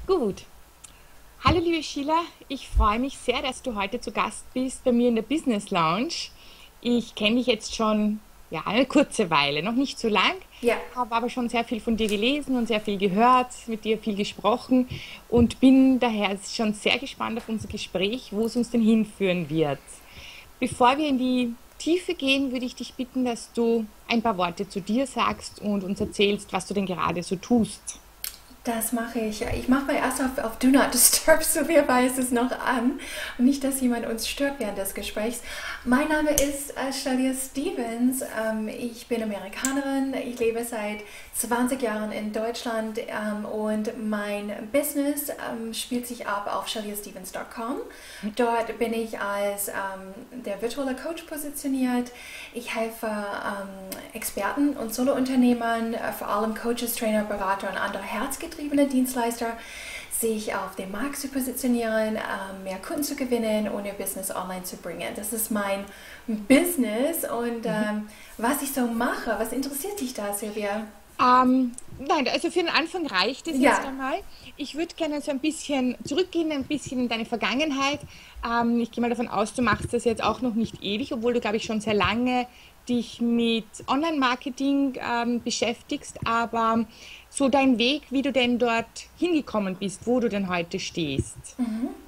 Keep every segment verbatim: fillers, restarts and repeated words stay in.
Gut. Hallo liebe Sheila, ich freue mich sehr, dass du heute zu Gast bist bei mir in der Business Lounge. Ich kenne dich jetzt schon ja, eine kurze Weile, noch nicht so lang, Ja, habe aber schon sehr viel von dir gelesen und sehr viel gehört, mit dir viel gesprochen und bin daher schon sehr gespannt auf unser Gespräch, wo es uns denn hinführen wird. Bevor wir in die Tiefe gehen, würde ich dich bitten, dass du ein paar Worte zu dir sagst und uns erzählst, was du denn gerade so tust. das mache ich. Ich mache mal erst auf, auf Do Not Disturb, so wer weiß es noch an. Und nicht, dass jemand uns stört während des Gesprächs. Mein Name ist äh, Shelia Stevens. Ähm, ich bin Amerikanerin. Ich lebe seit zwanzig Jahren in Deutschland ähm, und mein Business ähm, spielt sich ab auf shelia stevens Punkt com. Dort bin ich als ähm, der virtuelle Coach positioniert. Ich helfe ähm, Experten und Solounternehmern, äh, vor allem Coaches, Trainer, Berater und andere herzgetriebene Dienstleister, sich auf dem Markt zu positionieren, ähm, mehr Kunden zu gewinnen und ihr Business online zu bringen. Das ist mein Business und Mhm. ähm, was ich so mache. Was interessiert dich da, Silvia? Ähm, nein, also für den Anfang reicht es jetzt Ja. einmal. Ich würde gerne so ein bisschen zurückgehen, ein bisschen in deine Vergangenheit. Ähm, ich gehe mal davon aus, du machst das jetzt auch noch nicht ewig, obwohl du, glaube ich, schon sehr lange dich mit Online-Marketing ähm, beschäftigst. Aber so dein Weg, wie du denn dort hingekommen bist, wo du denn heute stehst.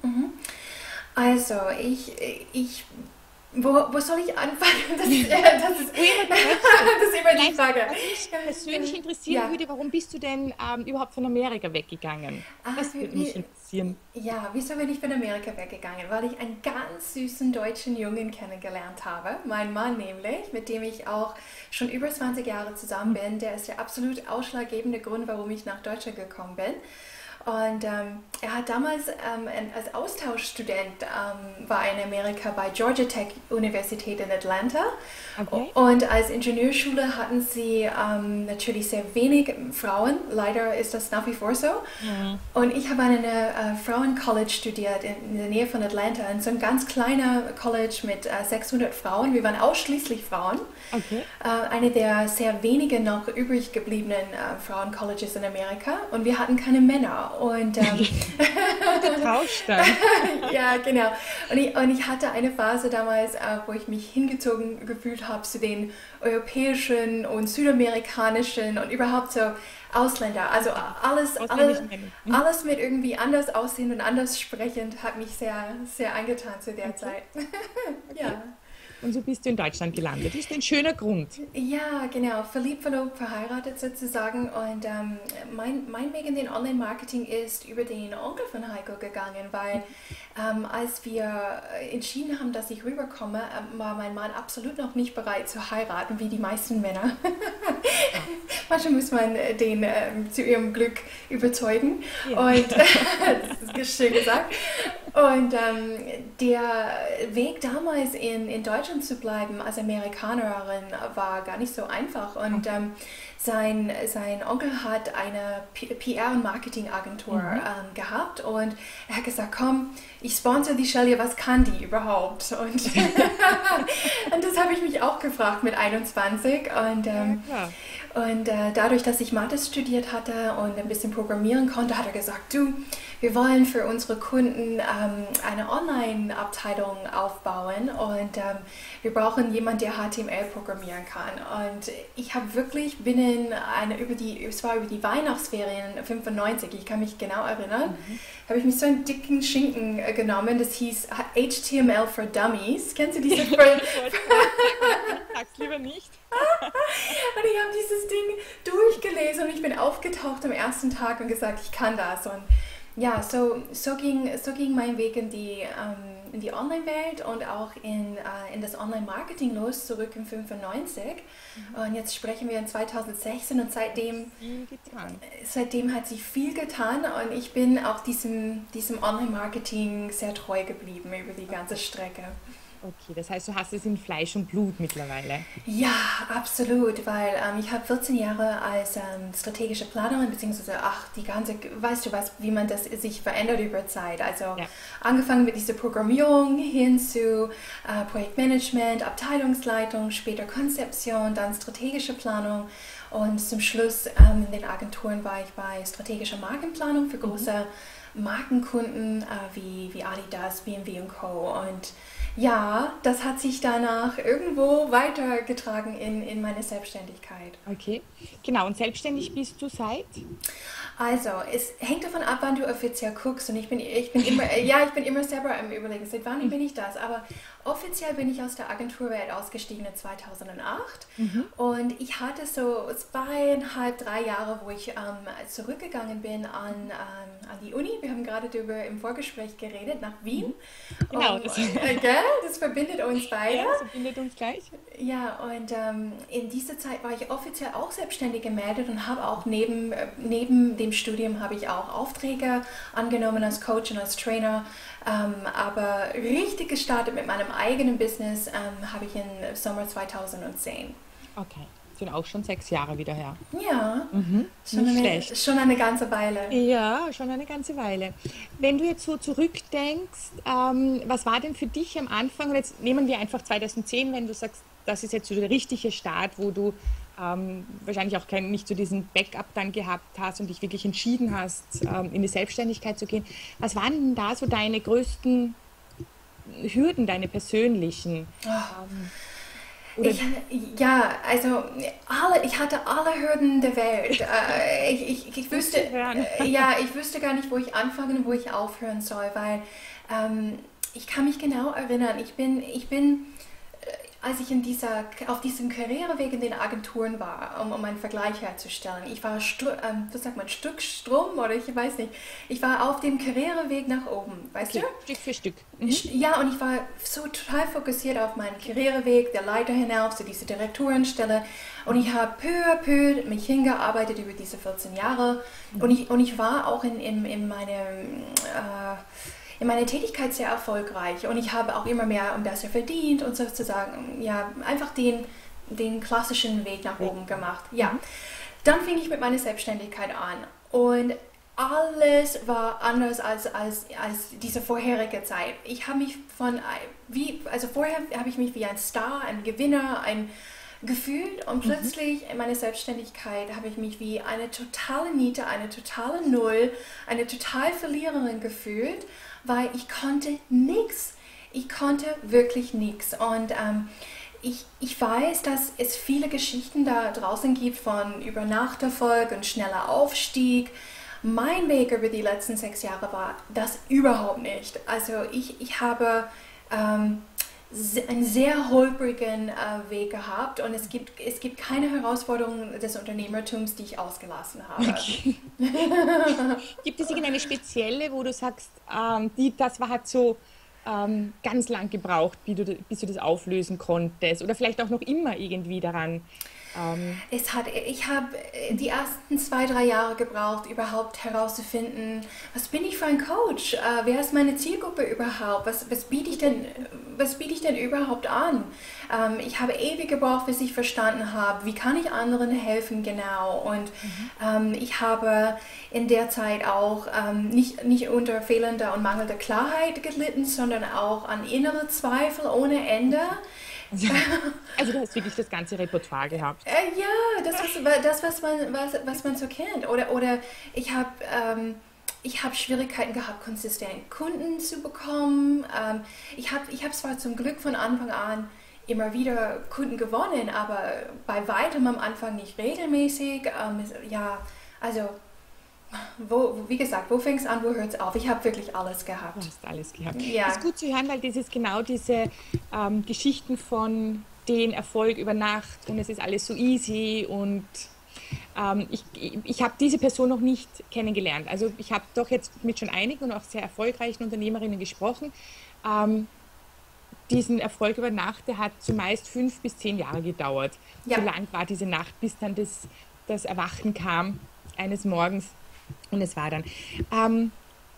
Also, ich, ich wo, wo soll ich anfangen? Das ist, äh, das ist, Wo immer du möchtest. das ist immer die Vielleicht, Frage. was mich persönlich interessieren Ja, würde, warum bist du denn ähm, überhaupt von Amerika weggegangen? ah, Das wie, würde mich wie, interessieren. ja, wieso bin ich von Amerika weggegangen? Weil ich einen ganz süßen deutschen Jungen kennengelernt habe. Mein Mann nämlich, mit dem ich auch schon über zwanzig Jahre zusammen bin. Der ist der absolut ausschlaggebende Grund, warum ich nach Deutschland gekommen bin. Und ähm, er hat damals ähm, als Austauschstudent ähm, war er in Amerika bei Georgia Tech Universität in Atlanta. Okay. Und als Ingenieurschule hatten sie ähm, natürlich sehr wenig Frauen. Leider ist das nach wie vor so. Mhm. Und ich habe an einer äh, Frauencollege studiert in, in der Nähe von Atlanta. In so ein ganz kleiner College mit äh, sechshundert Frauen. Wir waren ausschließlich Frauen. Okay. Äh, eine der sehr wenigen noch übrig gebliebenen äh, Frauencolleges in Amerika. Und wir hatten keine Männer. Und ähm, Guter Tausch dann. ja, genau. Und ich, und ich hatte eine Phase damals, äh, wo ich mich hingezogen gefühlt habe zu den europäischen und südamerikanischen und überhaupt so Ausländer. Also alles, alle, Ausländischen Männern. Mhm. alles mit irgendwie anders aussehend und anders sprechend hat mich sehr, sehr angetan zu der Okay. Zeit. Okay. Ja. Und so bist du in Deutschland gelandet. Ist ein schöner Grund. Ja, genau. Verliebt, verlobt, verheiratet sozusagen. Und ähm, mein, mein Weg in den Online-Marketing ist über den Onkel von Heiko gegangen, weil ähm, als wir entschieden haben, dass ich rüberkomme, ähm, war mein Mann absolut noch nicht bereit zu heiraten, wie die meisten Männer. Manchmal muss man äh, den ähm, zu ihrem Glück überzeugen. Ja. Und das ist schön gesagt. Und ähm, der Weg damals in, in Deutschland zu bleiben als Amerikanerin war gar nicht so einfach. Und Okay. ähm, sein, sein Onkel hat eine P R- und Marketingagentur Mhm. ähm, gehabt und er hat gesagt, komm, ich sponsor die Shelia, was kann die überhaupt? Und, und das habe ich mich auch gefragt mit einundzwanzig. Und Ja, ähm, klar. und äh, dadurch, dass ich Mathe studiert hatte und ein bisschen programmieren konnte, hat er gesagt, du, wir wollen für unsere Kunden ähm, eine Online-Abteilung aufbauen und ähm, wir brauchen jemanden, der H T M L programmieren kann. Und ich habe wirklich binnen eine, über die, es war über die Weihnachtsferien fünfundneunzig, ich kann mich genau erinnern, Mhm. habe ich mich so einen dicken Schinken äh, genommen, das hieß H T M L for Dummies. Kennst du diese? Und Ich wollte gerade sagen, nein, sag's lieber nicht. ich habe dieses Ding durchgelesen und ich bin aufgetaucht am ersten Tag und gesagt, ich kann das. Und ja, so, so, ging, so ging mein Weg in die, ähm, in die Online-Welt und auch in, äh, in das Online-Marketing los, zurück in fünfundneunzig. Mhm. Und jetzt sprechen wir in zweitausendsechzehn und seitdem, Viel getan. seitdem hat sich viel getan und ich bin auch diesem, diesem Online-Marketing sehr treu geblieben über die ganze Okay. Strecke. Okay, das heißt, du hast es in Fleisch und Blut mittlerweile. Ja, absolut, weil ähm, ich habe vierzehn Jahre als ähm, strategische Planerin, beziehungsweise, ach, die ganze, weißt du was, wie man das sich verändert über Zeit. Also Ja. angefangen mit dieser Programmierung hin zu äh, Projektmanagement, Abteilungsleitung, später Konzeption, dann strategische Planung und zum Schluss ähm, in den Agenturen war ich bei strategischer Markenplanung für Mhm. große Markenkunden äh, wie, wie Adidas, B M W und Co. Und ja, das hat sich danach irgendwo weitergetragen in, in meine Selbstständigkeit. Okay, genau. Und selbstständig bist du seit? Also, es hängt davon ab, wann du offiziell guckst. Und ich bin, ich bin immer, äh, ja, ich bin immer selber am Überlegen, seit wann bin ich das? Aber offiziell bin ich aus der Agenturwelt ausgestiegen in zweitausendacht. Mhm. Und ich hatte so zweieinhalb, drei Jahre, wo ich ähm, zurückgegangen bin an, ähm, an die Uni. Wir haben gerade darüber im Vorgespräch geredet, nach Wien. Genau, Um, das, äh, gell? Das verbindet uns beide. ja, das verbindet uns gleich. Ja, und ähm, in dieser Zeit war ich offiziell auch selbstständig gemeldet und habe auch neben, äh, neben dem Studium habe ich auch Aufträge angenommen als Coach und als Trainer. Ähm, aber richtig gestartet mit meinem eigenen Business ähm, habe ich im Sommer zweitausendzehn. Okay, sind auch schon sechs Jahre wieder her. Ja, Mhm. schon Nicht eine, schlecht. schon eine ganze Weile. Ja, schon eine ganze Weile. Wenn du jetzt so zurückdenkst, ähm, was war denn für dich am Anfang, und jetzt nehmen wir einfach zweitausendzehn, wenn du sagst, das ist jetzt so der richtige Start, wo du ähm, wahrscheinlich auch kein, nicht so diesen Backup dann gehabt hast und dich wirklich entschieden hast, ähm, in die Selbstständigkeit zu gehen. Was waren denn da so deine größten Hürden, deine persönlichen? Ähm, oder Ich, ja, also alle, ich hatte alle Hürden der Welt. Äh, ich, ich, ich gut wüsste, zu hören. äh, ja, ich wüsste gar nicht, wo ich anfangen und wo ich aufhören soll, weil ähm, ich kann mich genau erinnern. Ich bin, ich bin als ich in dieser, auf diesem Karriereweg in den Agenturen war, um, um einen Vergleich herzustellen, ich war, stru, ähm, was sagt man, Stück Strom oder ich weiß nicht, ich war auf dem Karriereweg nach oben, weißt du? Okay, Stück für Stück. Mhm. Ja, und ich war so total fokussiert auf meinen Karriereweg, der Leiter hinauf, zu dieser Direktorenstelle. Und ich habe peu à peu mich hingearbeitet über diese vierzehn Jahre. Und ich, und ich war auch in, in, in meinem... Äh, in meiner Tätigkeit sehr erfolgreich und ich habe auch immer mehr und besser verdient und sozusagen ja, einfach den, den klassischen Weg nach oben gemacht. Ja, Mhm. dann fing ich mit meiner Selbstständigkeit an und alles war anders als, als, als diese vorherige Zeit. Ich habe mich von, wie, also vorher habe ich mich wie ein Star, ein Gewinner, ein gefühlt und Mhm. plötzlich in meiner Selbstständigkeit habe ich mich wie eine totale Niete, eine totale Null, eine total Verliererin gefühlt, weil ich konnte nichts. Ich konnte wirklich nichts. Und ähm, ich, ich weiß, dass es viele Geschichten da draußen gibt von Übernachterfolg und schneller Aufstieg. Mein Weg über die letzten sechs Jahre war das überhaupt nicht. Also ich, ich habe ähm, einen sehr holprigen äh, Weg gehabt und es gibt, es gibt keine Herausforderungen des Unternehmertums, die ich ausgelassen habe. Okay. Gibt es irgendeine spezielle, wo du sagst, ähm, die, das war halt so ähm, ganz lang gebraucht, bis du, bis du das auflösen konntest? Oder vielleicht auch noch immer irgendwie daran? Ähm, Es hat, ich habe die ersten zwei, drei Jahre gebraucht, überhaupt herauszufinden, was bin ich für ein Coach? Äh, wer ist meine Zielgruppe überhaupt? Was, was biete ich denn, was biete ich denn überhaupt an? Ähm, ich habe ewig gebraucht, bis ich verstanden habe, wie kann ich anderen helfen genau. Und ähm, ich habe in der Zeit auch ähm, nicht, nicht unter fehlender und mangelnder Klarheit gelitten, sondern auch an innere Zweifel ohne Ende. also, also du hast wirklich das ganze Repertoire gehabt. Äh, ja, das ist das, was man, was, was man so kennt. Oder, oder ich habe ähm, ich hab Schwierigkeiten gehabt, konsistent Kunden zu bekommen. Ähm, ich habe ich hab zwar zum Glück von Anfang an immer wieder Kunden gewonnen, aber bei weitem am Anfang nicht regelmäßig. Ähm, ja, also, wo, wie gesagt, wo fängt es an, wo hört es auf? Ich habe wirklich alles Du gehabt. hast alles gehabt. Das ist Ja, gut zu hören, weil das ist genau diese ähm, Geschichten von den Erfolg über Nacht und es ist alles so easy und ähm, ich, ich, ich habe diese Person noch nicht kennengelernt. Also ich habe doch jetzt mit schon einigen und auch sehr erfolgreichen Unternehmerinnen gesprochen. Ähm, diesen Erfolg über Nacht, der hat zumeist fünf bis zehn Jahre gedauert. So ja. lang war diese Nacht, bis dann das, das Erwachen kam eines Morgens und es war dann. Ähm,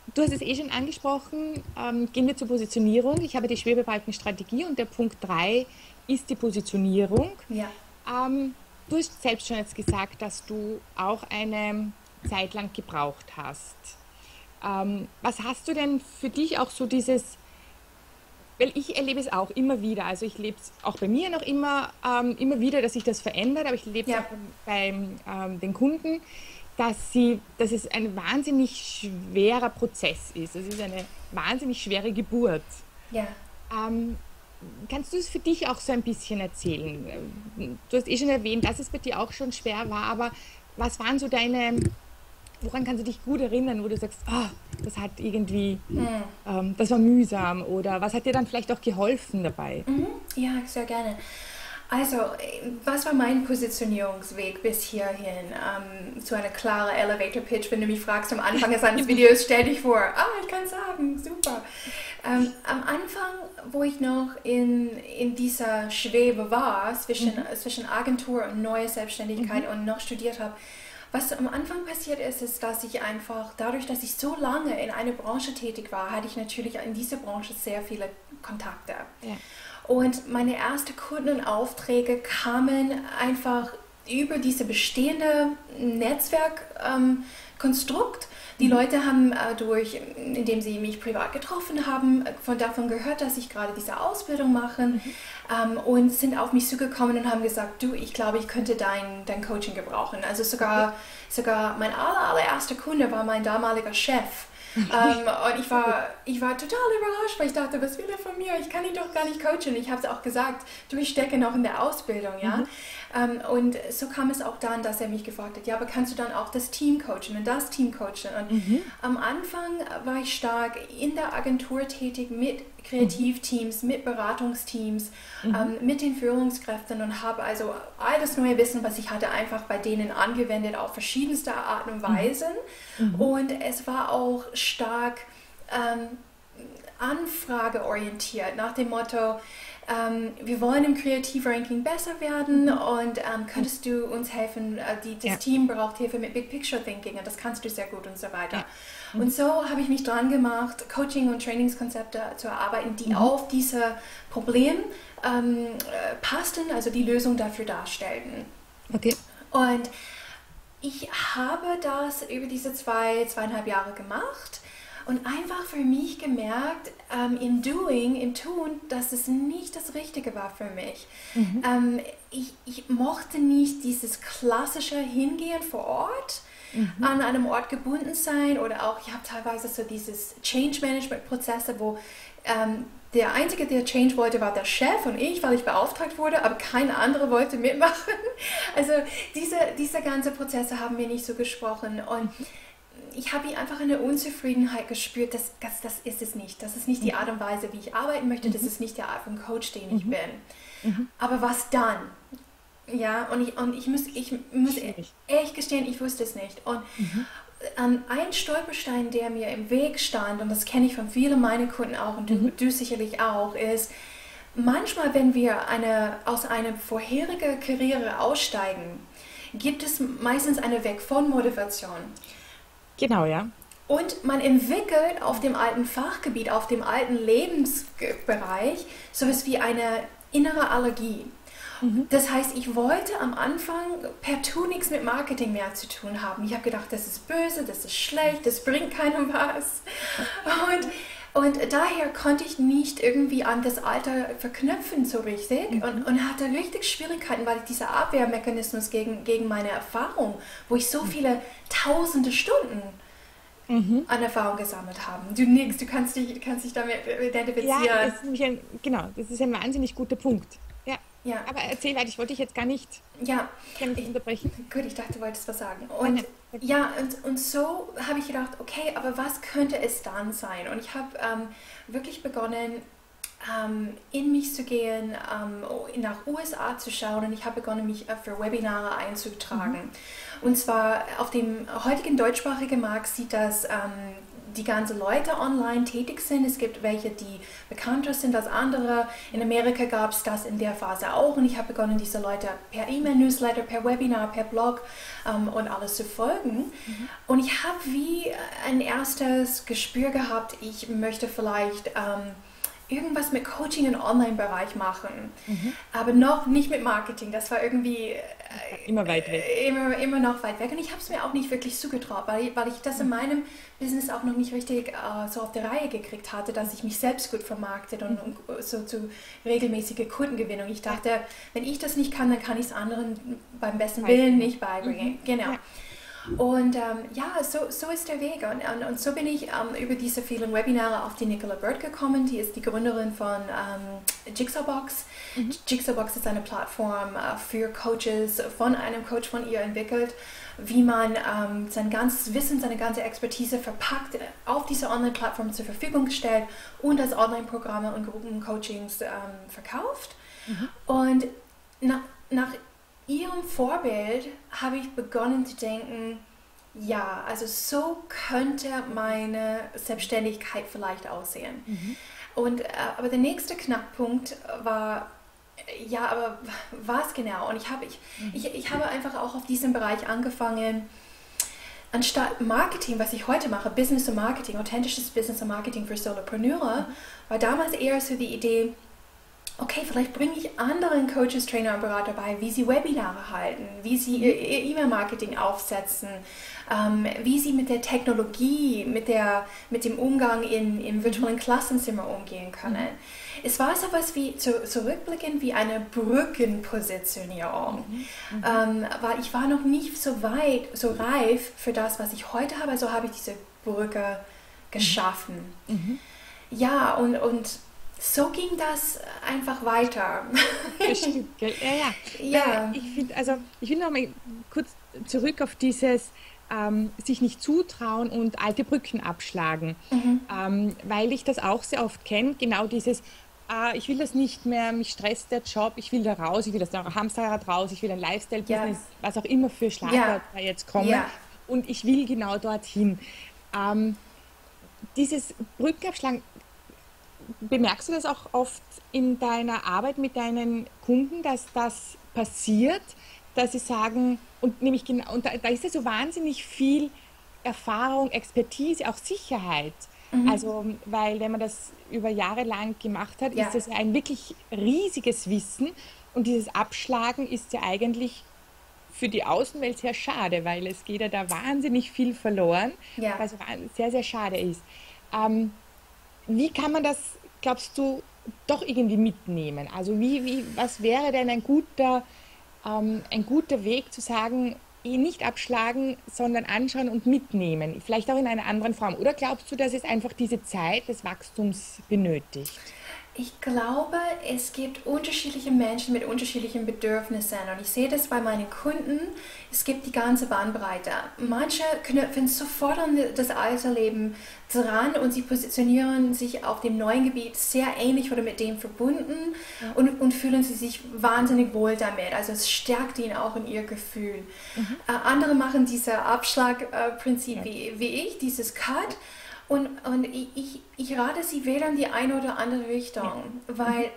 du hast es eh schon angesprochen, ähm, gehen wir zur Positionierung. Ich habe die Schwebebalkenstrategie und der Punkt drei ist die Positionierung. Ja. Ähm, du hast selbst schon jetzt gesagt, dass du auch eine Zeit lang gebraucht hast. Ähm, was hast du denn für dich auch so dieses, weil ich erlebe es auch immer wieder, also ich lebe es auch bei mir noch immer, ähm, immer wieder, dass sich das verändert, aber ich lebe es auch Ja. bei ähm, den Kunden, dass sie, dass es ein wahnsinnig schwerer Prozess ist. Es ist eine wahnsinnig schwere Geburt. Ja. Ähm, Kannst du es für dich auch so ein bisschen erzählen? Ähm, Du hast eh schon erwähnt, dass es bei dir auch schon schwer war, aber was waren so deine, woran kannst du dich gut erinnern, wo du sagst, ah, das hat irgendwie, Hm. ähm, das war mühsam oder was hat dir dann vielleicht auch geholfen dabei? Mhm. Ja, sehr gerne. Also, äh, was war mein Positionierungsweg bis hierhin? Ähm, zu einer klaren Elevator Pitch, wenn du mich fragst am Anfang eines Videos, stell dich vor. Ah, ich kann sagen, super. Ähm, am Anfang, wo ich noch in, in dieser Schwebe war, zwischen, Mhm, zwischen Agentur und neue mhm, Selbstständigkeit und noch studiert habe, was am Anfang passiert ist, ist, dass ich einfach, dadurch, dass ich so lange in einer Branche tätig war, hatte ich natürlich in dieser Branche sehr viele Kontakte. ja, Und meine ersten Kundenaufträge kamen einfach über diese bestehende Netzwerkkonstrukt. Ähm, die mhm, Leute haben äh, durch, indem sie mich privat getroffen haben, von davon gehört, dass ich gerade diese Ausbildung mache, mhm, ähm, und sind auf mich zugekommen und haben gesagt, du, ich glaube, ich könnte dein, dein Coaching gebrauchen. Also okay. sogar, sogar mein aller, allererster Kunde war mein damaliger Chef. Ähm, und ich Sehr gut. war, ich war total überrascht, weil ich dachte, was will er von mir? Ich kann ihn doch gar nicht coachen. Ich habe es auch gesagt, du, ich stecke noch in der Ausbildung, ja. Mhm, Ähm, und so kam es auch dann, dass er mich gefragt hat, ja, aber kannst du dann auch das Team coachen und das Team coachen? Und mhm, am Anfang war ich stark in der Agentur tätig mit mhm, Kreativteams, mit Beratungsteams, mhm, ähm, mit den Führungskräften und habe also all das neue Wissen, was ich hatte, einfach bei denen angewendet auf verschiedenste Arten und mhm, Weisen. mhm, Und es war auch stark ähm, anfrageorientiert, nach dem Motto, ähm, wir wollen im Kreativranking besser werden mhm, und ähm, ja, könntest du uns helfen, äh, die, das ja, Team braucht Hilfe mit Big Picture Thinking und das kannst du sehr gut und so ja, weiter. Und mhm, so habe ich mich dran gemacht, Coaching- und Trainingskonzepte zu erarbeiten, die mhm, auf diese Problem ähm, äh, passten, also die Lösung dafür darstellten. okay. Und ich habe das über diese zwei, zweieinhalb Jahre gemacht und einfach für mich gemerkt, ähm, im Doing, im Tun, dass es nicht das Richtige war für mich. Mhm, Ähm, ich, ich mochte nicht dieses klassische Hingehen vor Ort, mhm, an einem Ort gebunden sein oder auch, ich habe teilweise so dieses Change-Management-Prozesse, wo ähm, der Einzige, der Change wollte, war der Chef und ich, weil ich beauftragt wurde, aber kein anderer wollte mitmachen. Also diese, diese ganzen Prozesse haben mir nicht so gesprochen und mhm, ich habe einfach eine Unzufriedenheit gespürt, dass, dass das ist es nicht. Das ist nicht die Art mhm, und Weise, wie ich arbeiten möchte, das mhm, ist nicht der Art von Coach, den ich mhm, bin. mhm. Aber was dann? Ja, und ich, und ich, muss, ich muss Schwierig. echt gestehen, ich wusste es nicht. Und Mhm, an ein Stolperstein, der mir im Weg stand, und das kenne ich von vielen meiner Kunden auch und du, mhm, du sicherlich auch, ist, manchmal, wenn wir eine, aus einer vorherigen Karriere aussteigen, gibt es meistens eine Weg von Motivation. genau, ja. Und man entwickelt auf dem alten Fachgebiet, auf dem alten Lebensbereich sowas wie eine innere Allergie. Mhm, Das heißt, ich wollte am Anfang partout nichts mit Marketing mehr zu tun haben. Ich habe gedacht, das ist böse, das ist schlecht, das bringt keinem was. Und, und daher konnte ich nicht irgendwie an das Alter verknüpfen so richtig und, mhm, und hatte richtig Schwierigkeiten, weil ich dieser Abwehrmechanismus gegen, gegen meine Erfahrung, wo ich so viele tausende Stunden mhm. an Erfahrung gesammelt habe. Du nix, du kannst dich, kannst dich damit Ja, identifizieren. das ist nämlich ein, genau, das ist ein wahnsinnig guter Punkt. Ja, Ja, aber erzähl weiter, ich wollte dich jetzt gar nicht, ja. gar nicht Ich, unterbrechen. Gut, ich dachte, du wolltest was sagen. Nein, Und nein, sag du. ja, und, und so habe ich gedacht, okay, aber was könnte es dann sein? Und ich habe ähm, wirklich begonnen, ähm, in mich zu gehen, ähm, nach U S A zu schauen und ich habe begonnen, mich äh, für Webinare Mhm, einzutragen. Und zwar auf dem heutigen deutschsprachigen Markt sieht das ähm, die ganzen Leute online tätig sind. Es gibt welche, die bekannter sind als andere. In Amerika gab es das in der Phase auch und ich habe begonnen, diese Leute per E-Mail-Newsletter, per Webinar, per Blog ähm, und alles zu folgen. Mhm. Und ich habe wie ein erstes Gespür gehabt, ich möchte vielleicht ähm, irgendwas mit Coaching im Online-Bereich machen, mhm. aber noch nicht mit Marketing. Das war irgendwie äh, immer weit weg. Immer, immer noch weit weg. Und ich habe es mir auch nicht wirklich zugetraut, weil, weil ich das mhm. in meinem Business auch noch nicht richtig äh, so auf die Reihe gekriegt hatte, dass ich mich selbst gut vermarktet und, mhm. und so zu regelmäßige Kundengewinnung. Ich dachte, wenn ich das nicht kann, dann kann ich es anderen beim besten Willen nicht beibringen. Mhm. Genau. Ja. Und ähm, ja, so, so ist der Weg. Und, und, und so bin ich ähm, über diese vielen Webinare auf die Nicola Bird gekommen. Die ist die Gründerin von ähm, Jigsawbox. Mhm. Jigsawbox ist eine Plattform äh, für Coaches, von einem Coach von ihr entwickelt, wie man ähm, sein ganzes Wissen, seine ganze Expertise verpackt, auf diese Online-Plattform zur Verfügung stellt und als Online-Programme und Gruppencoachings ähm, verkauft. Mhm. Und nach, nach ihrem Vorbild habe ich begonnen zu denken, ja, also so könnte meine Selbstständigkeit vielleicht aussehen. Mhm. Und, äh, aber der nächste Knackpunkt war, ja, aber was genau? Und ich habe, ich, mhm. ich, ich habe einfach auch auf diesem Bereich angefangen, anstatt Marketing, was ich heute mache, Business und Marketing, authentisches Business und Marketing für Solopreneure, mhm. war damals eher so die Idee, okay, vielleicht bringe ich anderen Coaches, Trainer und Berater bei, wie sie Webinare halten, wie sie ihr E-Mail-Marketing aufsetzen, ähm, wie sie mit der Technologie, mit, der, mit dem Umgang in, im virtuellen Klassenzimmer umgehen können. Mhm. Es war so etwas wie, zu, zurückblickend wie eine Brückenpositionierung, mhm. Mhm. Ähm, weil ich war noch nicht so weit, so reif für das, was ich heute habe, also habe ich diese Brücke geschaffen. Mhm. Ja, und, und so ging das einfach weiter. Bestimmt, gell? Ja, ja. ja. Ich finde, also ich will noch mal kurz zurück auf dieses ähm, sich nicht zutrauen und alte Brücken abschlagen, mhm. ähm, weil ich das auch sehr oft kenne, genau dieses, äh, ich will das nicht mehr, mich stresst der Job, ich will da raus, ich will das Hamsterrad raus, ich will ein Lifestyle-Business, ja. was auch immer für Schlagwörter ja. jetzt kommen ja. und ich will genau dorthin. Ähm, dieses Brückenabschlagen, bemerkst du das auch oft in deiner Arbeit mit deinen Kunden, dass das passiert, dass sie sagen, und nämlich genau, und da, da ist ja so wahnsinnig viel Erfahrung, Expertise, auch Sicherheit. Mhm. Also, weil wenn man das über Jahre lang gemacht hat, ja. ist das ja ein wirklich riesiges Wissen und dieses Abschlagen ist ja eigentlich für die Außenwelt sehr schade, weil es geht ja da wahnsinnig viel verloren, ja. was sehr, sehr schade ist. Ähm, wie kann man das, glaubst du, doch irgendwie mitnehmen? Also wie, wie, was wäre denn ein guter, ähm, ein guter Weg zu sagen, nicht abschlagen, sondern anschauen und mitnehmen? Vielleicht auch in einer anderen Form. Oder glaubst du, dass es einfach diese Zeit des Wachstums benötigt? Ich glaube, es gibt unterschiedliche Menschen mit unterschiedlichen Bedürfnissen und ich sehe das bei meinen Kunden. Es gibt die ganze Bandbreite. Manche knüpfen sofort an das alte Leben dran und sie positionieren sich auf dem neuen Gebiet sehr ähnlich oder mit dem verbunden ja. und, und fühlen sie sich wahnsinnig wohl damit. Also es stärkt ihnen auch in ihr Gefühl. Mhm. Äh, andere machen dieses Abschlagprinzip äh, ja. wie, wie ich, dieses Cut. Und, und ich, ich rate, sie wählen die eine oder andere Richtung, ja. weil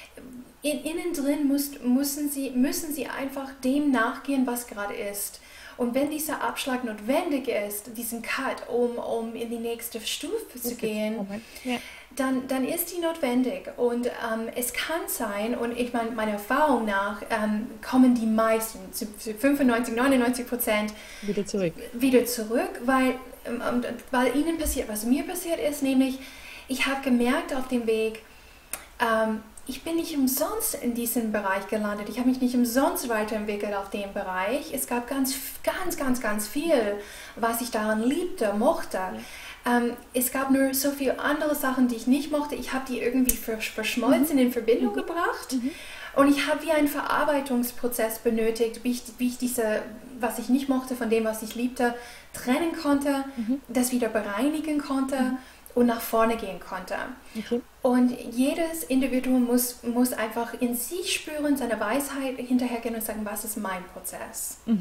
in, innen drin muss, müssen, sie, müssen sie einfach dem nachgehen, was gerade ist. Und wenn dieser Abschlag notwendig ist, diesen Cut, um, um in die nächste Stufe zu gehen, ja. dann, dann ist die notwendig. Und ähm, es kann sein, und ich meine, meiner Erfahrung nach, ähm, kommen die meisten, zu fünfundneunzig, neunundneunzig Prozent wieder zurück. Wieder zurück, weil weil ihnen passiert, was mir passiert ist, nämlich ich habe gemerkt auf dem Weg, ähm, ich bin nicht umsonst in diesem Bereich gelandet, ich habe mich nicht umsonst weiterentwickelt auf dem Bereich. Es gab ganz, ganz, ganz, ganz viel, was ich daran liebte, mochte. Ja. Ähm, es gab nur so viele andere Sachen, die ich nicht mochte. Ich habe die irgendwie verschmolzen, mhm. in Verbindung mhm. gebracht. Mhm. Und ich habe wie einen Verarbeitungsprozess benötigt, wie ich, wie ich diese, was ich nicht mochte von dem, was ich liebte, trennen konnte, mhm. das wieder bereinigen konnte mhm. und nach vorne gehen konnte. Okay. Und jedes Individuum muss, muss einfach in sich spüren, seine Weisheit hinterhergehen und sagen, was ist mein Prozess? Mhm.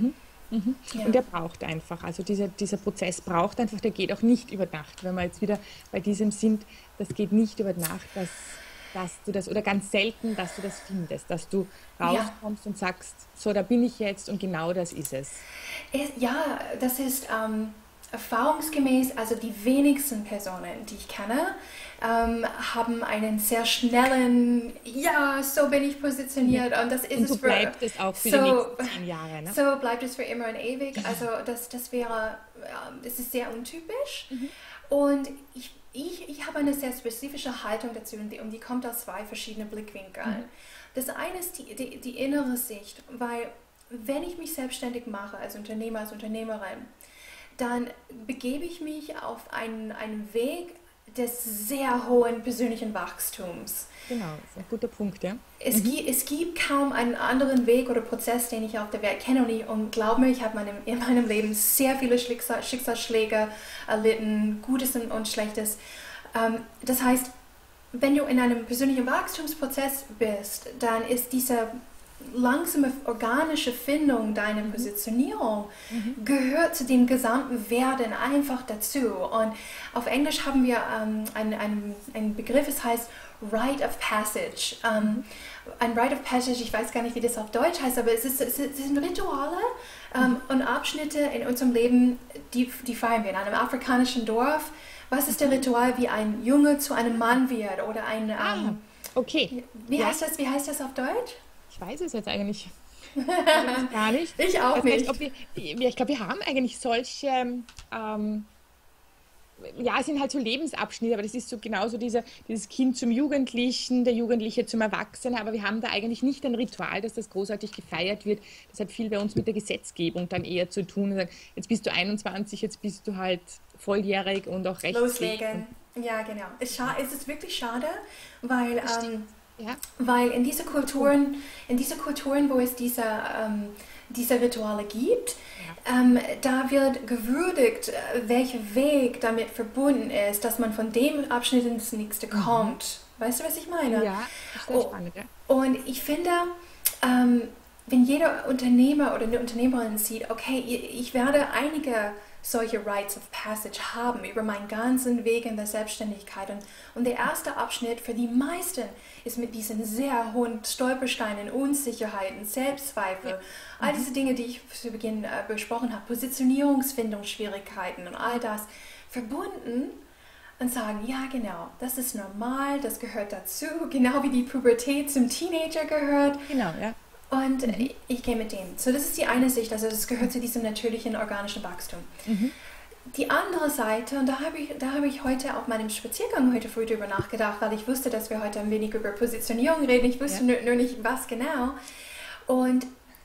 Mhm. Und Ja. der braucht einfach, also dieser, dieser Prozess braucht einfach, der geht auch nicht über Nacht. Wenn wir jetzt wieder bei diesem sind, das geht nicht über Nacht, dass, dass du das, oder ganz selten, dass du das findest, dass du Ja. rauskommst und sagst, so, da bin ich jetzt und genau das ist es. Es, ja, das ist ähm, erfahrungsgemäß, also die wenigsten Personen, die ich kenne, ähm, haben einen sehr schnellen, ja, so bin ich Ja. positioniert und das ist Und es so für, bleibt es auch für die so, nächsten zehn Jahre, ne? so bleibt es für immer und ewig. Also das, das wäre, ähm, das ist sehr untypisch Mhm. und ich, ich, ich habe eine sehr spezifische Haltung dazu und die, und die kommt aus zwei verschiedenen Blickwinkeln. Mhm. Das eine ist die, die, die innere Sicht, weil wenn ich mich selbstständig mache als Unternehmer, als Unternehmerin, dann begebe ich mich auf einen, einen Weg des sehr hohen persönlichen Wachstums. Genau, ist ein guter Punkt, ja. Es, Mhm. gibt, es gibt kaum einen anderen Weg oder Prozess, den ich auf der Welt kenne. Und, ich, und glaub mir, ich habe meinem, in meinem Leben sehr viele Schicksal, Schicksalsschläge erlitten, Gutes und, und Schlechtes. Ähm, das heißt, wenn du in einem persönlichen Wachstumsprozess bist, dann ist diese langsame organische Findung deiner Mhm. Positionierung Mhm. gehört zu dem gesamten Werden einfach dazu. Und auf Englisch haben wir ähm, einen, einen, einen Begriff, es heißt Rite of Passage. Ähm, Mhm. ein Rite of Passage, ich weiß gar nicht, wie das auf Deutsch heißt, aber es, ist, es sind Rituale ähm, Mhm. und Abschnitte in unserem Leben, die, die feiern wir in einem afrikanischen Dorf. Was ist der Mhm. Ritual, wie ein Junge zu einem Mann wird oder ein, Ah, ähm, okay. wie Ja, heißt das, wie heißt das auf Deutsch? ich weiß es jetzt eigentlich, eigentlich gar nicht. Ich Ich auch weiß gar nicht, nicht. ob wir, wir ich glaube, wir haben eigentlich solche, ähm, ja, es sind halt so Lebensabschnitte, aber das ist so genauso dieser, dieses Kind zum Jugendlichen, der Jugendliche zum Erwachsenen, aber wir haben da eigentlich nicht ein Ritual, dass das großartig gefeiert wird. Das hat viel bei uns mit der Gesetzgebung dann eher zu tun. Also, jetzt bist du einundzwanzig, jetzt bist du halt volljährig und auch rechtsfähig und Loslegen. Ja, genau. Es, ja, scha es ist wirklich schade, weil, das stimmt. ähm, Ja, weil in diese guter Punkt. Kulturen, in diese Kulturen, wo es diese, ähm, diese Rituale gibt, Ja. ähm, da wird gewürdigt, äh, welcher Weg damit verbunden ist, dass man von dem Abschnitt ins nächste Mhm. kommt. Weißt du, was ich meine? Ja, das ist sehr Oh, spannend, ja. und ich finde, ähm, wenn jeder Unternehmer oder eine Unternehmerin sieht, okay, ich werde einige solche Rites of Passage haben über meinen ganzen Weg in der Selbstständigkeit. Und, und der erste Abschnitt für die meisten ist mit diesen sehr hohen Stolpersteinen, Unsicherheiten, Ja. Selbstzweifel, all Mhm. diese Dinge, die ich zu Beginn äh, besprochen habe, Positionierungsfindungsschwierigkeiten und all das verbunden und sagen, ja genau, das ist normal, das gehört dazu, genau wie die Pubertät zum Teenager gehört. Genau, ja. Und Mhm. ich, ich gehe mit denen. So, das ist die eine Sicht, also das gehört zu diesem natürlichen organischen Wachstum. Mhm. Die andere Seite, und da habe ich, da habe ich heute auf meinem Spaziergang heute früh drüber nachgedacht, weil ich wusste, dass wir heute ein wenig über Positionierung reden. Ich wusste Ja. nur, nur nicht, was genau. Und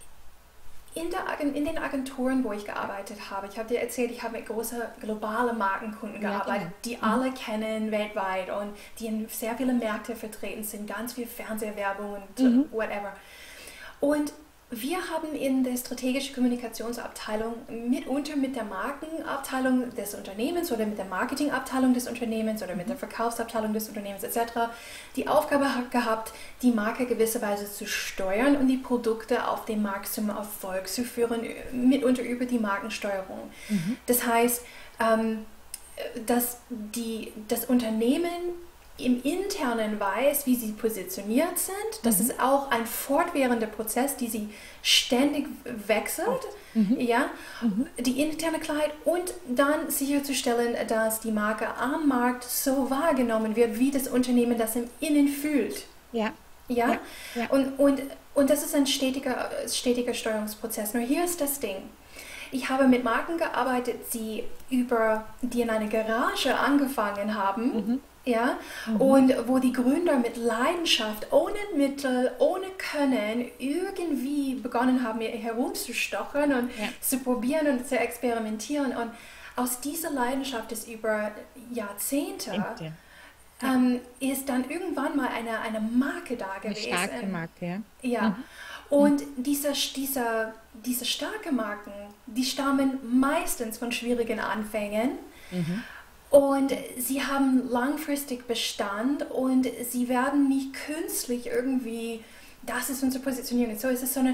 in, der, Agen- in den Agenturen, wo ich gearbeitet habe, ich habe dir erzählt, ich habe mit großen globalen Markenkunden Ja, gearbeitet, genau. die Mhm. alle kennen weltweit und die in sehr viele Märkte vertreten sind, ganz viel Fernsehwerbung und äh, Mhm. whatever. Und wir haben in der strategischen Kommunikationsabteilung mitunter mit der Markenabteilung des Unternehmens oder mit der Marketingabteilung des Unternehmens oder mit der Mhm. Verkaufsabteilung des Unternehmens et cetera die Aufgabe gehabt, die Marke gewisserweise zu steuern und die Produkte auf dem Markt zum Erfolg zu führen, mitunter über die Markensteuerung. Mhm. Das heißt, ähm, dass die, das Unternehmen im Internen weiß, wie sie positioniert sind. Das Mhm. ist auch ein fortwährender Prozess, die sie ständig wechselt. Auch. Mhm. Ja, Mhm. die interne Klarheit und dann sicherzustellen, dass die Marke am Markt so wahrgenommen wird, wie das Unternehmen das im Innen fühlt. Ja, Ja, ja, ja. und, und, und das ist ein stetiger, stetiger Steuerungsprozess. Nur hier ist das Ding. Ich habe mit Marken gearbeitet, die, über, die in einer Garage angefangen haben, Mhm. ja, Mhm. und wo die Gründer mit Leidenschaft, ohne Mittel, ohne Können irgendwie begonnen haben, herumzustochern und Ja. zu probieren und zu experimentieren. Und aus dieser Leidenschaft ist über Jahrzehnte Ente. Ja. ähm, ist dann irgendwann mal eine, eine Marke da Eine starke gewesen. Marke, ja. Ja, Mhm. Mhm. und diese, diese, diese starke Marken, die stammen meistens von schwierigen Anfängen Mhm. und sie haben langfristig Bestand und sie werden nicht künstlich irgendwie, das ist unsere Positionierung, so ist es, sondern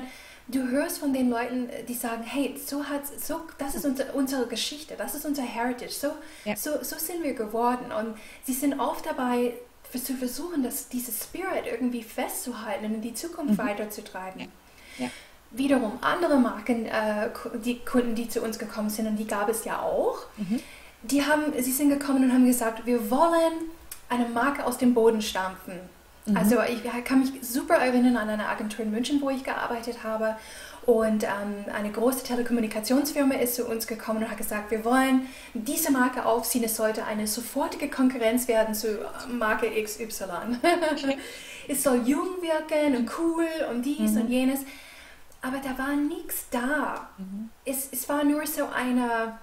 du hörst von den Leuten, die sagen, hey, so hat, so, das ist unser, unsere Geschichte, das ist unser Heritage, so, Ja. so, so sind wir geworden. Und sie sind oft dabei, zu versuchen, dass dieses Spirit irgendwie festzuhalten und in die Zukunft Mhm. weiterzutreiben. Ja. Ja. Wiederum andere Marken, äh, die Kunden, die zu uns gekommen sind, und die gab es ja auch, Mhm. die haben, sie sind gekommen und haben gesagt, wir wollen eine Marke aus dem Boden stampfen. Mhm. Also ich kann mich super erinnern an eine Agentur in München, wo ich gearbeitet habe. Und ähm, eine große Telekommunikationsfirma ist zu uns gekommen und hat gesagt, wir wollen diese Marke aufziehen. Es sollte eine sofortige Konkurrenz werden zu Marke X Y. Es soll jung wirken und cool und dies Mhm. und jenes. Aber da war nichts da. Mhm. Es, es war nur so eine,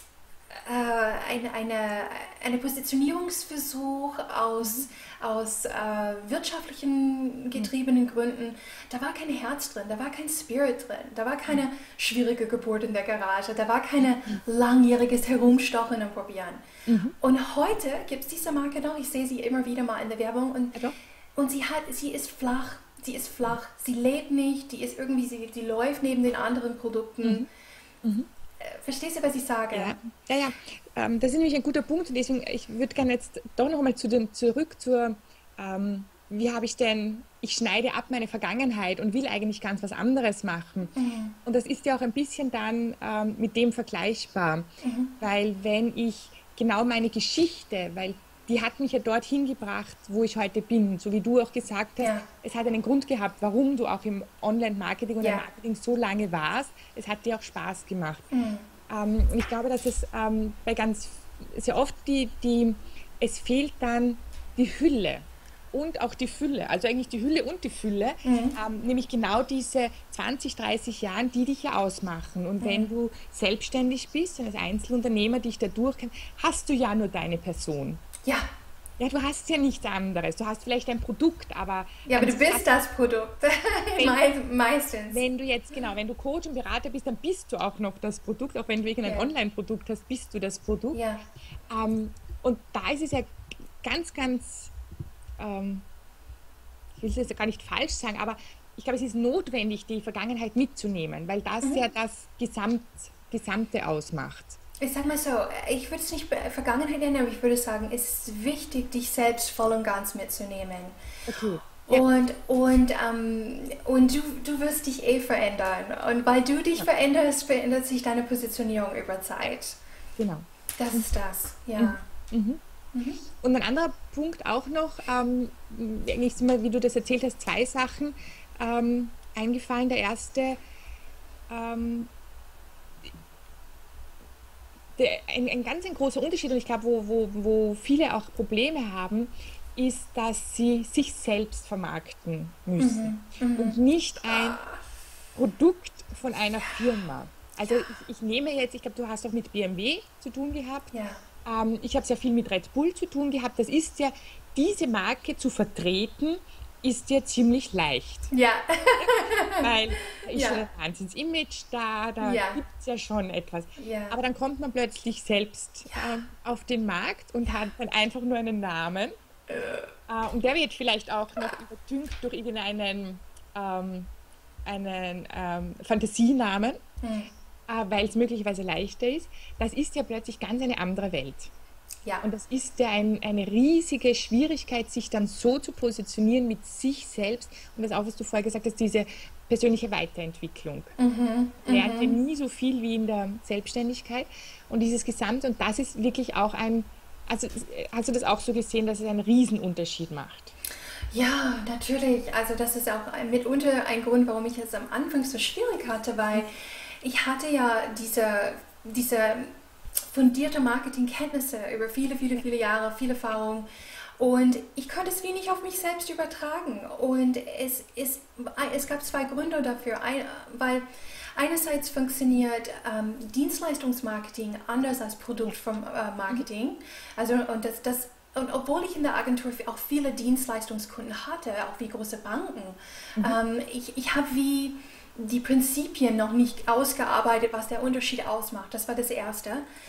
äh, eine, eine, eine Positionierungsversuch aus, aus äh, wirtschaftlichen getriebenen Gründen. Da war kein Herz drin, da war kein Spirit drin, da war keine schwierige Geburt in der Garage, da war kein langjähriges Herumstochen und Probieren. Mhm. Und heute gibt es diese Marke noch, ich sehe sie immer wieder mal in der Werbung und, Ja, doch. und sie, hat, sie ist flach. Sie ist flach, sie lebt nicht, die ist irgendwie, sie, die läuft neben den anderen Produkten. Mhm. Mhm. Äh, Verstehst du, was ich sage? Ja, ja, ja. Ähm, das ist nämlich ein guter Punkt und deswegen, ich würde gerne jetzt doch noch einmal zu den, zurück zur, ähm, wie habe ich denn, ich schneide ab meine Vergangenheit und will eigentlich ganz was anderes machen. Mhm. Und das ist ja auch ein bisschen dann ähm, mit dem vergleichbar, Mhm. weil wenn ich genau meine Geschichte, weil die hat mich ja dorthin gebracht, wo ich heute bin, so wie du auch gesagt hast, Ja. es hat einen Grund gehabt, warum du auch im Online-Marketing oder Ja. Marketing so lange warst. Es hat dir auch Spaß gemacht. Mhm. Ähm, und ich glaube, dass es ähm, bei ganz sehr oft die, die, es fehlt dann die Hülle und auch die Fülle, also eigentlich die Hülle und die Fülle, Mhm. ähm, nämlich genau diese zwanzig, dreißig Jahren, die dich ja ausmachen. Und wenn du selbstständig bist und als Einzelunternehmer dich da durchkennst, hast du ja nur deine Person. Ja. Ja, du hast ja nichts anderes. Du hast vielleicht ein Produkt, aber Ja, aber ähm, du bist das Produkt. wenn, Mei- Meistens. wenn du jetzt, genau, wenn du Coach und Berater bist, dann bist du auch noch das Produkt. Auch wenn du irgendein Ja. Online-Produkt hast, bist du das Produkt. Ja. Ähm, und da ist es ja ganz, ganz, ähm, ich will es jetzt gar nicht falsch sagen, aber ich glaube, es ist notwendig, die Vergangenheit mitzunehmen, weil das ja das Gesamt, Gesamte ausmacht. Ich sag mal so, ich würde es nicht Be- Vergangenheit nennen, aber ich würde sagen, es ist wichtig, dich selbst voll und ganz mitzunehmen. Okay. Ja, Und, und, ähm, und du, du wirst dich eh verändern. Und weil du dich veränderst, verändert sich deine Positionierung über Zeit. genau. Das ist das, ja. Mhm. Mhm. Und ein anderer Punkt auch noch, ähm, eigentlich sind mir, wie du das erzählt hast, zwei Sachen ähm, eingefallen. Der erste, ähm, der, ein, ein ganz ein großer Unterschied, und ich glaube, wo, wo, wo viele auch Probleme haben, ist, dass sie sich selbst vermarkten müssen und nicht ein Produkt von einer Firma. Also ich, ich nehme jetzt, ich glaube, du hast auch mit B M W zu tun gehabt. Ja. Ähm, ich habe sehr viel mit Red Bull zu tun gehabt. Das ist ja, diese Marke zu vertreten, ist ja ziemlich leicht, Ja. weil da ist Ja. schon ein Wahnsinns-Image da, da Ja. gibt es ja schon etwas. Ja. Aber dann kommt man plötzlich selbst ähm, auf den Markt und hat dann einfach nur einen Namen. Äh, und der wird vielleicht auch noch übertüncht durch irgendeinen ähm, einen, ähm, Fantasienamen, Hm. äh, weil es möglicherweise leichter ist. Das ist ja plötzlich ganz eine andere Welt. Ja. Und das ist ja ein, eine riesige Schwierigkeit, sich dann so zu positionieren mit sich selbst. Und das auch, was du vorher gesagt hast, diese persönliche Weiterentwicklung. Mhm. Lernt ihr nie so viel wie in der Selbstständigkeit. Und dieses Gesamte, und das ist wirklich auch ein, also hast du das auch so gesehen, dass es einen Riesenunterschied macht? Ja, natürlich. Also das ist auch ein- mitunter ein Grund, warum ich es am Anfang so schwierig hatte, weil ich hatte ja diese, diese fundierte Marketingkenntnisse über viele, viele, viele Jahre, viel Erfahrung. Und ich konnte es wenig auf mich selbst übertragen. Und es, es, es gab zwei Gründe dafür. Ein, weil einerseits funktioniert ähm, Dienstleistungsmarketing anders als Produktmarketing. Also, und das, das und obwohl ich in der Agentur auch viele Dienstleistungskunden hatte, auch wie große Banken, ähm, ich, ich habe wie die Prinzipien noch nicht ausgearbeitet, was der Unterschied ausmacht. Das war das Erste.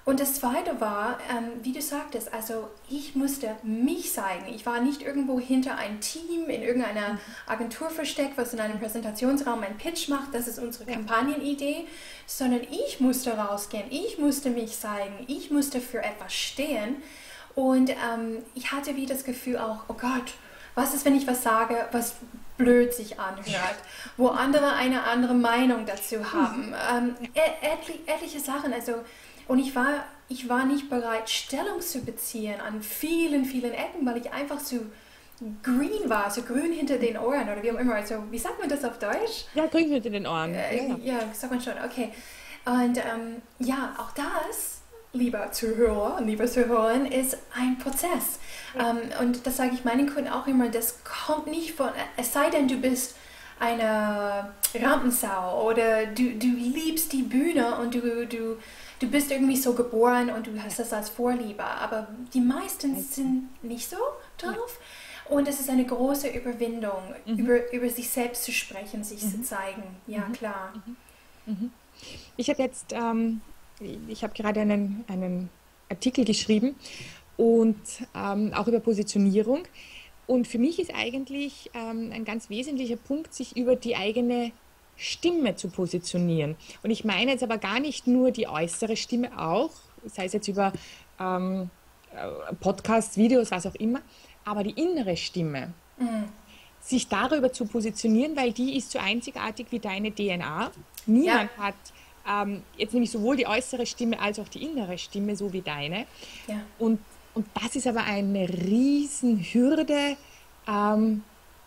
Und das Zweite war, ähm, wie du sagtest, also ich musste mich zeigen. Ich war nicht irgendwo hinter ein Team in irgendeiner Agentur versteckt, was in einem Präsentationsraum einen Pitch macht. Das ist unsere Ja. Kampagnenidee. Sondern ich musste rausgehen. Ich musste mich zeigen. Ich musste für etwas stehen. Und ähm, ich hatte wie das Gefühl auch, oh Gott, was ist, wenn ich was sage, was blöd sich anhört, wo andere eine andere Meinung dazu haben. Ähm, etli etliche Sachen, also und ich war, ich war nicht bereit, Stellung zu beziehen an vielen, vielen Ecken, weil ich einfach so green war, so grün hinter den Ohren oder wie auch immer. Also, wie sagt man das auf Deutsch? Ja, grün hinter den Ohren. Äh, Ja, ja. ja, sagt man schon, okay. Und ähm, ja, auch das, lieber Zuhörer, liebe Zuhörerin, ist ein Prozess. Ja. Ähm, und das sage ich meinen Kunden auch immer, das kommt nicht von, es sei denn, du bist eine Rampensau oder du, du liebst die Bühne und du, du, du bist irgendwie so geboren und du hast das als Vorliebe. Aber die meisten sind nicht so drauf. Und es ist eine große Überwindung, Mhm. über, über sich selbst zu sprechen, sich Mhm. zu zeigen. Ja, Mhm. klar. Mhm. Ich habe jetzt, ähm, ich habe gerade einen, einen Artikel geschrieben und ähm, auch über Positionierung. Und für mich ist eigentlich ähm, ein ganz wesentlicher Punkt, sich über die eigene Stimme zu positionieren. Und ich meine jetzt aber gar nicht nur die äußere Stimme auch, sei es jetzt über ähm, äh, Podcasts, Videos, was auch immer, aber die innere Stimme. Mhm. Sich darüber zu positionieren, weil die ist so einzigartig wie deine D N A. Niemand Ja, hat ähm, jetzt nämlich sowohl die äußere Stimme als auch die innere Stimme, so wie deine. ja. Und, und das ist aber eine Riesenhürde, ähm,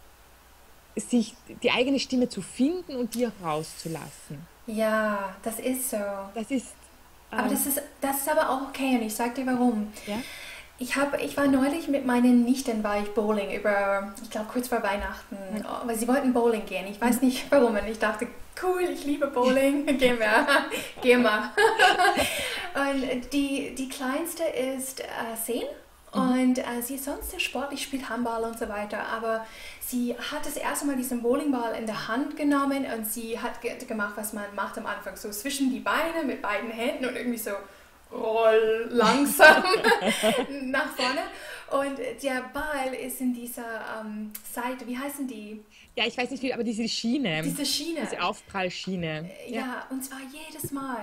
sich die eigene Stimme zu finden und die auch rauszulassen. Ja, das ist so. Das ist, Aber ähm, das ist, das ist aber auch okay und ich sag dir warum. ja, Ich, hab, ich war neulich mit meinen Nichten, war ich Bowling über, ich glaube kurz vor Weihnachten, oh, weil sie wollten Bowling gehen. Ich weiß nicht warum und ich dachte, cool, ich liebe Bowling, gehen wir, gehen wir. Und die, die Kleinste ist äh, zehn und äh, sie ist sonst sehr sportlich, spielt Handball und so weiter, aber sie hat das erste Mal diesen Bowlingball in der Hand genommen und sie hat ge gemacht, was man macht am Anfang, so zwischen die Beine mit beiden Händen und irgendwie so roll langsam nach vorne. Und der Ball ist in dieser ähm, Seite, wie heißen die? ja, ich weiß nicht viel, aber diese Schiene, Diese Schiene. diese Aufprallschiene. Ja, Ja, und zwar jedes Mal.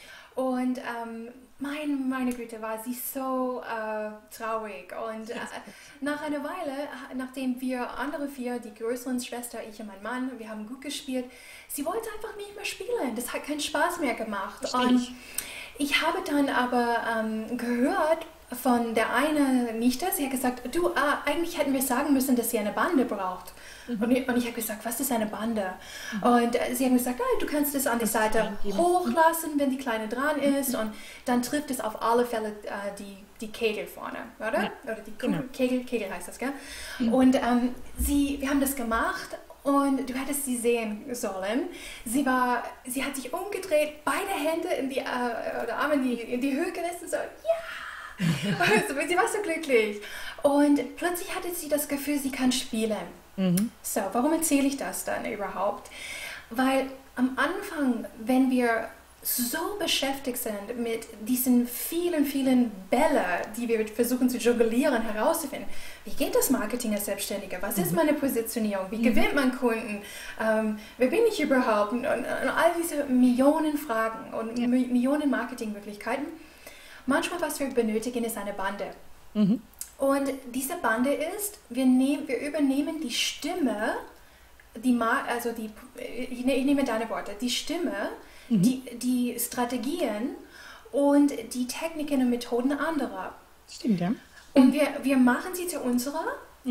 Und ähm, mein, meine Güte, war sie so äh, traurig. Und äh, nach einer Weile, äh, nachdem wir andere vier, die größeren Schwester, ich und mein Mann, wir haben gut gespielt, sie wollte einfach nicht mehr spielen. Das hat keinen Spaß mehr gemacht. verstehe Und ich. ich habe dann aber ähm, gehört von der einen Nichte, sie hat gesagt, du, ah, eigentlich hätten wir sagen müssen, dass sie eine Bande braucht. Und ich, und ich habe gesagt, was ist eine Bande? Und äh, sie haben gesagt, ah, du kannst es an die Das ist Seite eingeben. hochlassen, wenn die Kleine dran ist und dann trifft es auf alle Fälle äh, die, die Kegel vorne, oder? Ja, Oder die genau. Kugel, Kegel, Kegel heißt das, gell? Und ähm, sie, wir haben das gemacht und du hättest sie sehen sollen. Sie war, sie hat sich umgedreht, beide Hände in die, äh, oder Arme in die, in die Höhe gerissen, so, ja! Also, sie war so glücklich. Und plötzlich hatte sie das Gefühl, sie kann spielen. Mhm. So, warum erzähle ich das dann überhaupt? Weil am Anfang, wenn wir so beschäftigt sind mit diesen vielen, vielen Bälle, die wir versuchen zu jonglieren, herauszufinden, wie geht das Marketing als Selbstständiger? Was ist meine Positionierung? Wie gewinnt man Kunden? Ähm, wer bin ich überhaupt? Und, und, und all diese Millionen Fragen und Ja. Mi- Millionen Marketingmöglichkeiten. Manchmal, was wir benötigen, ist eine Bande. Mhm. Und diese Bande ist, wir, nehm, wir übernehmen die Stimme, die, Ma- also die, ich, ne, ich nehme deine Worte, die Stimme, die, die Strategien und die Techniken und Methoden anderer. Stimmt, ja. Und wir, wir machen sie zu unserer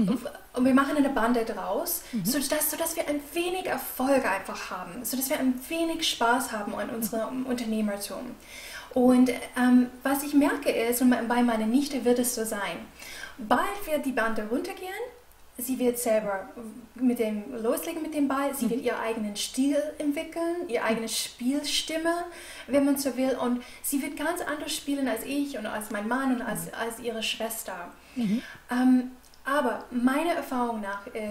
und wir machen eine Bande draus, sodass, sodass wir ein wenig Erfolg einfach haben, sodass wir ein wenig Spaß haben an unserem Unternehmertum. Und ähm, was ich merke ist, und bei meiner Nichte wird es so sein, bald wird die Bande runtergehen, sie wird selber mit dem loslegen mit dem Ball, sie wird ihren eigenen Stil entwickeln, ihre eigene Spielstimme, wenn man so will, und sie wird ganz anders spielen als ich und als mein Mann und als, als ihre Schwester. Mhm. Ähm, aber meiner Erfahrung nach ist,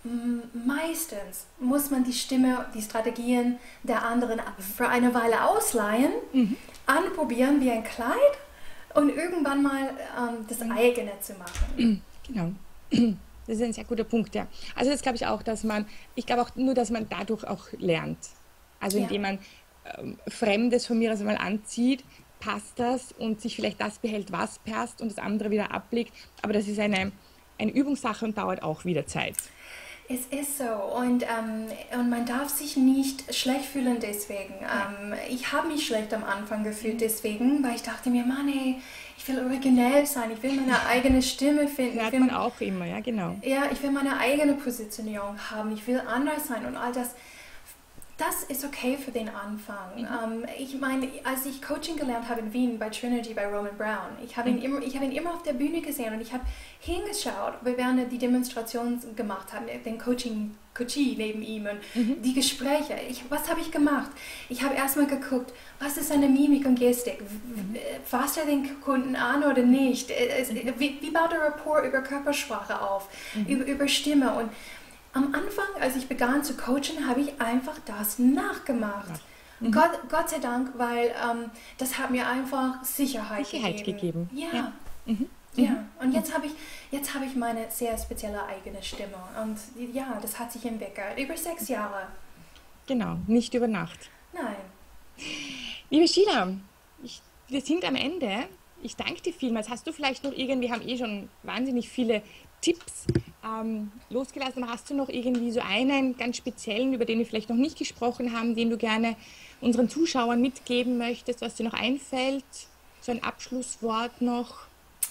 meistens muss man die Stimme, die Strategien der anderen für eine Weile ausleihen, Mhm. anprobieren wie ein Kleid und irgendwann mal ähm, das eigene zu machen. Genau. Das ist ein sehr guter Punkt, ja. Also das glaube ich auch, dass man, ich glaube auch nur, dass man dadurch auch lernt. Also Ja. indem man ähm, Fremdes von mir aus mal anzieht, passt das und sich vielleicht das behält, was passt und das andere wieder ablegt. Aber das ist eine, eine Übungssache und dauert auch wieder Zeit. Es ist so und, ähm, und man darf sich nicht schlecht fühlen deswegen. Ja. Ähm, ich habe mich schlecht am Anfang gefühlt deswegen, weil ich dachte mir, Mann, ey, ich will originell sein, ich will meine eigene Stimme finden, ich Hört man will, auch immer, ja, genau. ja, ich will meine eigene Positionierung haben, ich will anders sein und all das. Das ist okay für den Anfang. Ähm, ich meine, als ich Coaching gelernt habe in Wien bei Trinity, bei Roman Brown, ich habe ihn immer, ich habe ihn immer auf der Bühne gesehen und ich habe hingeschaut, während er die Demonstration gemacht hat, den Coaching, Coachee neben ihm und die Gespräche. Ich, was habe ich gemacht? Ich habe erstmal geguckt, was ist seine Mimik und Gestik? W- Fasst er den Kunden an oder nicht? Es- Wie, wie baut er Rapport über Körpersprache auf, über, über Stimme? Und am Anfang, als ich begann zu coachen, habe ich einfach das nachgemacht. Gott, Gott sei Dank, weil ähm, das hat mir einfach Sicherheit Sicherheit gegeben. gegeben. Ja. Ja, ja. Und jetzt habe ich, jetzt habe ich meine sehr spezielle eigene Stimme. Und ja, das hat sich entwickelt. Über sechs Jahre. Genau, nicht über Nacht. Nein. Liebe Sheila, ich, wir sind am Ende. Ich danke dir vielmals. Hast du vielleicht noch irgendwie, wir haben eh schon wahnsinnig viele Tipps ähm, losgelassen, aber hast du noch irgendwie so einen ganz speziellen, über den wir vielleicht noch nicht gesprochen haben, den du gerne unseren Zuschauern mitgeben möchtest, was dir noch einfällt? So ein Abschlusswort noch?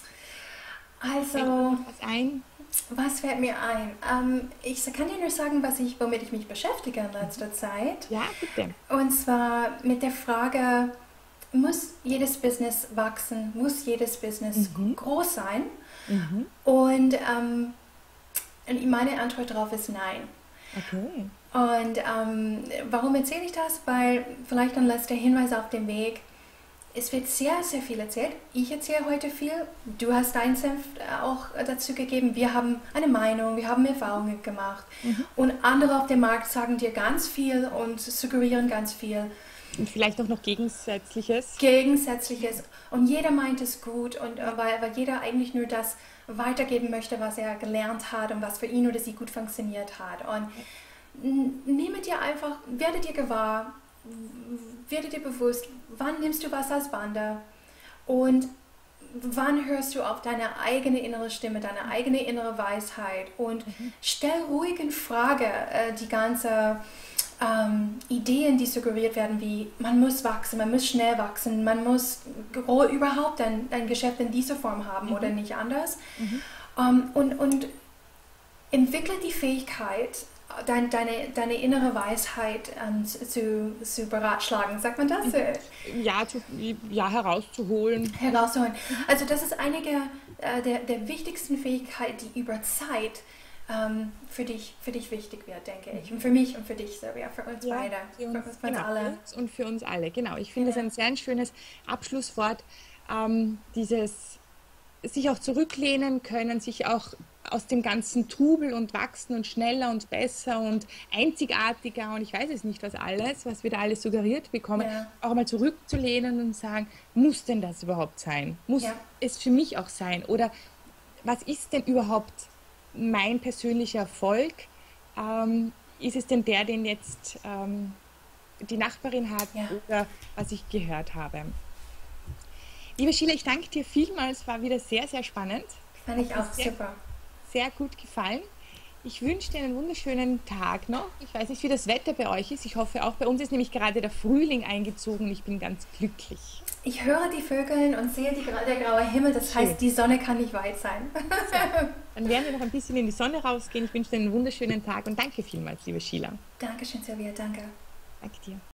Fällt dir Also, noch was ein? was fällt mir ein? Ähm, ich kann dir nur sagen, was ich, womit ich mich beschäftige in letzter Zeit. Ja, bitte. Und zwar mit der Frage, muss jedes Business wachsen? Muss jedes Business groß sein? Und ähm, meine Antwort darauf ist nein. Okay. Und ähm, warum erzähle ich das? Weil vielleicht ein letzter Hinweis auf dem Weg. Es wird sehr, sehr viel erzählt. Ich erzähle heute viel. Du hast deinen Senf auch dazu gegeben. Wir haben eine Meinung, wir haben Erfahrungen gemacht. Und andere auf dem Markt sagen dir ganz viel und suggerieren ganz viel. Und vielleicht auch noch Gegensätzliches. Gegensätzliches und jeder meint es gut und äh, weil, weil jeder eigentlich nur das weitergeben möchte, was er gelernt hat und was für ihn oder sie gut funktioniert hat. Und n- nehme dir einfach, werde dir gewahr, w- werde dir bewusst, wann nimmst du was als Wander und wann hörst du auf deine eigene innere Stimme, deine eigene innere Weisheit und stell ruhig in Frage äh, die ganze ähm, Ideen, die suggeriert werden, wie man muss wachsen, man muss schnell wachsen, man muss gro- überhaupt ein, ein Geschäft in dieser Form haben oder nicht anders. Ähm, und, und entwickle die Fähigkeit, dein, deine, deine innere Weisheit ähm, zu, zu beratschlagen. Sagt man das? Äh, Ja, zu, ja, herauszuholen. herauszuholen. Also das ist einige äh, der, der wichtigsten Fähigkeiten, die über Zeit ähm, für dich, für dich wichtig wird, denke ich. Und für mich und für dich, Silvia, für uns Ja, beide, für für uns, uns, für uns genau, für alle. uns und für uns alle. Genau, ich finde das Genau. ein sehr schönes Abschlusswort. Ähm, dieses sich auch zurücklehnen können, sich auch aus dem ganzen Trubel und wachsen und schneller und besser und einzigartiger und ich weiß es nicht was alles, was wir da alles suggeriert bekommen, Ja. auch mal zurückzulehnen und sagen, muss denn das überhaupt sein? Muss Ja. es für mich auch sein? Oder was ist denn überhaupt mein persönlicher Erfolg? Ähm, ist es denn der, den jetzt ähm, die Nachbarin hat Ja. oder was ich gehört habe? Liebe Sheila, ich danke dir vielmals, war wieder sehr, sehr spannend. Fand Hat ich mir auch sehr, super. sehr gut gefallen. Ich wünsche dir einen wunderschönen Tag noch. Ich weiß nicht, wie das Wetter bei euch ist. Ich hoffe auch, bei uns ist nämlich gerade der Frühling eingezogen. Ich bin ganz glücklich. Ich höre die Vögel und sehe die, gra- der graue Himmel, das Schön. heißt, die Sonne kann nicht weit sein. Dann werden wir noch ein bisschen in die Sonne rausgehen. Ich wünsche dir einen wunderschönen Tag und danke vielmals, liebe Sheila. Dankeschön, Silvia, danke. Danke dir.